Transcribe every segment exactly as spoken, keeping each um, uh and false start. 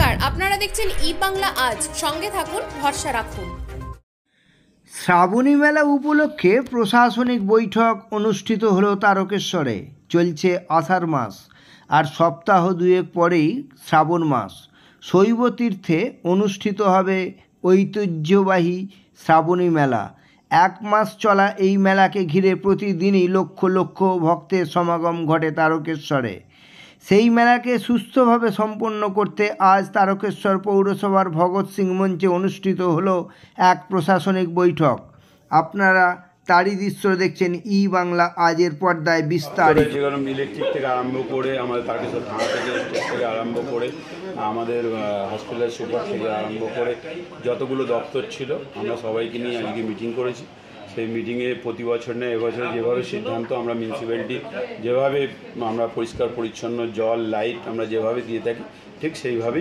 নমস্কার, আপনারা দেখছেন ই বাংলা আজ। সঙ্গে থাকুন, ভরসা রাখুন। শ্রাবণী মেলা উপলক্ষে প্রশাসনিক বৈঠক অনুষ্ঠিত হলো তারকেশ্বরে। চলছে আষাঢ় মাস, আর সপ্তাহ দুয়েক পরেই শ্রাবণ মাস। শৈব তীর্থে অনুষ্ঠিত হবে ঐতিহ্যবাহী শ্রাবণী মেলা। এক মাস চলা এই মেলাকে ঘিরে প্রতিদিনই লক্ষ লক্ষ ভক্তের সমাগম ঘটে তারকেশ্বরে। সেই মেলাকে সুস্থভাবে সম্পন্ন করতে আজ তারকেশ্বর পৌরসভার ভগৎ সিং মঞ্চে অনুষ্ঠিত হলো এক প্রশাসনিক বৈঠক। আপনারা তারই দৃশ্য দেখছেন ই বাংলা আজের পর্দায় বিস্তারিত। যেরকম ইলেকট্রিক থেকে আরম্ভ করে আমাদের তারকেশ্বর থানা থেকে থেকে আরম্ভ করে আমাদের হসপিটালের সুপার থেকে আরম্ভ করে যতগুলো দপ্তর ছিল আমরা সবাইকে নিয়ে আজকে মিটিং করেছি। সেই মিটিংয়ে প্রতি বছর নেয় এবছর যেভাবে সিদ্ধান্ত আমরা মিউনিসিপ্যালিটি যেভাবে আমরা পরিষ্কার পরিচ্ছন্ন জল লাইট আমরা যেভাবে দিয়ে থাকি ঠিক সেইভাবেই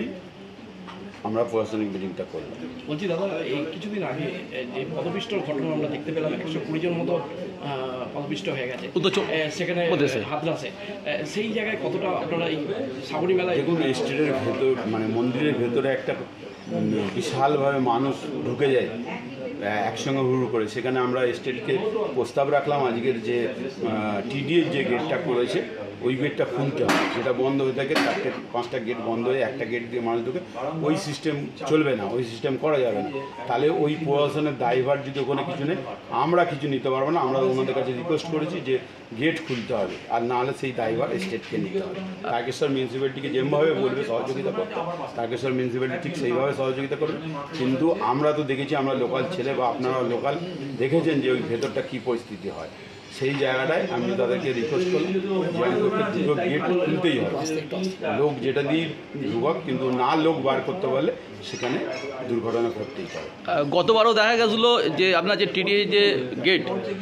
আমরা প্রশাসনিক মিটিংটা করলাম। বলছি দাদা, এই কিছুদিন আগে যে পদপিষ্টর ঘটনা আমরা দেখতে পেলাম, একশো কুড়ি জন মতো পদপিষ্ট হয়ে গেছে সেখানে হাতরাসে, সেই জায়গায় কতটা আপনারা এই শ্রাবণী মেলায় দেখুন, স্টেটের ভেতর মানে মন্দিরের ভেতরে একটা বিশালভাবে মানুষ ঢুকে যায় একসঙ্গে হুড় করে, সেখানে আমরা স্টেটকে প্রস্তাব রাখলাম আজকের যে টিডিএর যে গেটটা করেছে ওই গেটটা খুলতে হবে, যেটা বন্ধ হয়ে থাকে চারটে পাঁচটা গেট বন্ধ হয়ে একটা গেট দিয়ে মানুষ ঢুকে, ওই সিস্টেম চলবে না, ওই সিস্টেম করা যাবে না। তাহলে ওই প্রশাসনের দায়ভার যদি ওখানে কিছু নেই, আমরা কিছু নিতে পারবো না। আমরা ওনাদের কাছে রিকোয়েস্ট করেছি যে গেট খুলতে হবে, আর না হলে সেই দায়ভার স্টেটকে নিতে হবে। তারকেশ্বর মিউনিসিপ্যালিটিকে যেভাবে বলবে সহযোগিতা করতে, তারকেশ্বর মিউনিসিপ্যালিটি ঠিক সেইভাবে সহযোগিতা করবে। কিন্তু আমরা তো দেখেছি, আমরা লোকাল ছেলে বা আপনারা লোকাল দেখেছেন যে ওই ভেতরটা কী পরিস্থিতি হয়। সেই জায়গাটায় আমি তাদেরকে রিকোয়েস্ট করলাম যে অন্তত দুটো গেট খুলতেই হবে, লোক যেটা দিয়ে ঢুকক, কিন্তু না লোক বার করতে পারলে সেখানে দুর্ঘটনা ঘটতেই পারে। গতবারও দেখা গেছিল যে আপনার যে টিডিএ যে গেট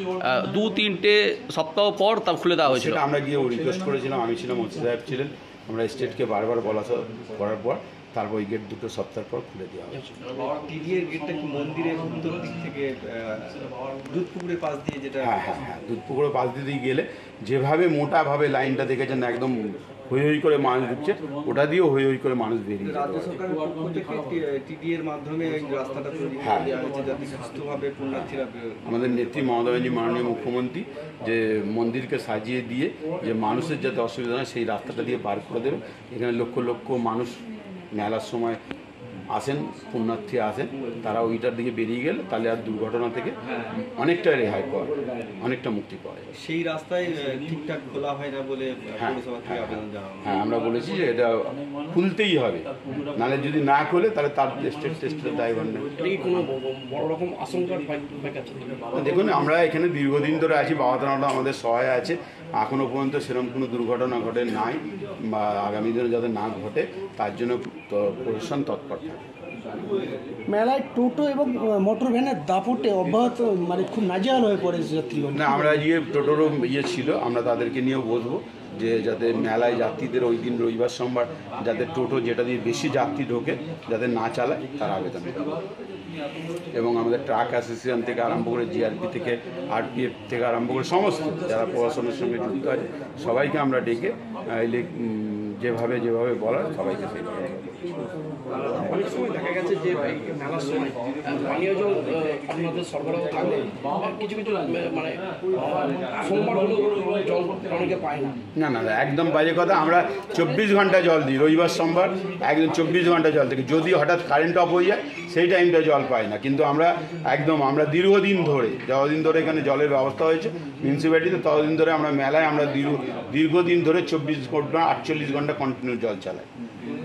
দু তিনটে সপ্তাহ পর তা খুলে দেওয়া হয়েছিল। সেটা আমরা গিয়ে রিকোয়েস্ট করেছিলাম, আমি ছিলাম, ওসি সাহেব ছিলেন, আমরা স্টেটকে বারবার বলা করার পর তারপর ওই গেট দুটো সপ্তাহ পর খুলে দেওয়া হয়েছে। টিডিএর গেটটা কি মন্দিরের উত্তর দিক থেকে দুধপুকুরের পাশ দিয়ে, যেটা হ্যাঁ হ্যাঁ হ্যাঁ দুধপুকুরের পাশ দিয়ে গেলে যেভাবে মোটাভাবে লাইনটা দেখেছেন একদম হই হই করে মানুষ ঢুকছে, ওটা দিয়েও হই হই করে মানুষ বেরিয়ে যায়। রাজ্য সরকারের পক্ষ থেকে টিডিএর মাধ্যমে এই রাস্তাটা তৈরি করে দেওয়া হয়েছে যাতে সুস্থভাবে পুণ্যার্থীরা। আমাদের নেত্রী মমতা ব্যানার্জি মাননীয় মুখ্যমন্ত্রী যে মন্দিরকে সাজিয়ে দিয়ে যে মানুষের যাতে অসুবিধা হয় সেই রাস্তাটা দিয়ে বার করে দেবে। এখানে লক্ষ লক্ষ মানুষ মেলার সময় আসেন, পুণ্যার্থী আসেন, তারা ওইটার দিকে বেরিয়ে গেলে তাহলে আর দুর্ঘটনা থেকে অনেকটা রেহাই পাওয়া, অনেকটা মুক্তি পাওয়া যায়। সেই রাস্তায় ঠিকঠাক খোলা হয় না বলে পৌরসভা থেকে আবেদন জানানো। হ্যাঁ, আমরা বলেছি যে এটা খুলতেই হবে, নাহলে যদি না খোলে তাহলে তার স্টেট টেস্টের দায়ভার নেই। কোনো বড় রকম আশঙ্কার? দেখুন, আমরা এখানে দীর্ঘদিন ধরে আছি, বাবা থানাটা আমাদের সহায় আছে, এখনও পর্যন্ত সেরকম কোনো দুর্ঘটনা ঘটে নাই বা আগামী দিনে যাতে না ঘটে তার জন্য প্রশাসন তৎপর থাকে। মেলায় টোটো এবং মোটর ভ্যানের দাপটে অব্যাহত মানে খুব নাজেহাল হয়ে পড়েছে যাত্রীগণ। না, আমরা ইয়ে টোটোরও ইয়ে ছিল, আমরা তাদেরকে নিয়েও বসবো যে যাতে মেলায় যাত্রীদের ওই দিন রবিবার সোমবার যাতে টোটো যেটা দিয়ে বেশি যাত্রী ঢোকে যাতে না চালায় তার আবেদন করব। এবং আমাদের ট্রাক অ্যাসোসিয়েশন থেকে আরম্ভ করে জিআরপি থেকে আরপিএফ থেকে আরম্ভ করে সমস্ত যারা প্রশাসনের সঙ্গে যুক্ত আছে সবাইকে আমরা ডেকে যেভাবে যেভাবে বলার সবাইকে সেইভাবে। অনেক সময় দেখা গেছে যে মেলার সময় পানীয় জল আপনাদের সরবরাহ থাকলে কিছু কিছু মানে সোমবার হলেও জল অনেকে পায় না। না না একদম বাজে কথা, আমরা চব্বিশ ঘন্টা জল দিই, রবিবার সোমবার একদম চব্বিশ ঘন্টা জল থেকে, যদি হঠাৎ কারেন্ট অফ হয়ে যায় সেই টাইমটা জল পাই না। কিন্তু আমরা একদম আমরা দীর্ঘদিন ধরে যতদিন ধরে এখানে জলের ব্যবস্থা হয়েছে মিউনিসিপ্যালিটিতে ততদিন ধরে আমরা মেলায় আমরা দীর্ঘ দীর্ঘদিন ধরে চব্বিশ ঘন্টা আটচল্লিশ ঘন্টা কন্টিনিউ জল চালাই।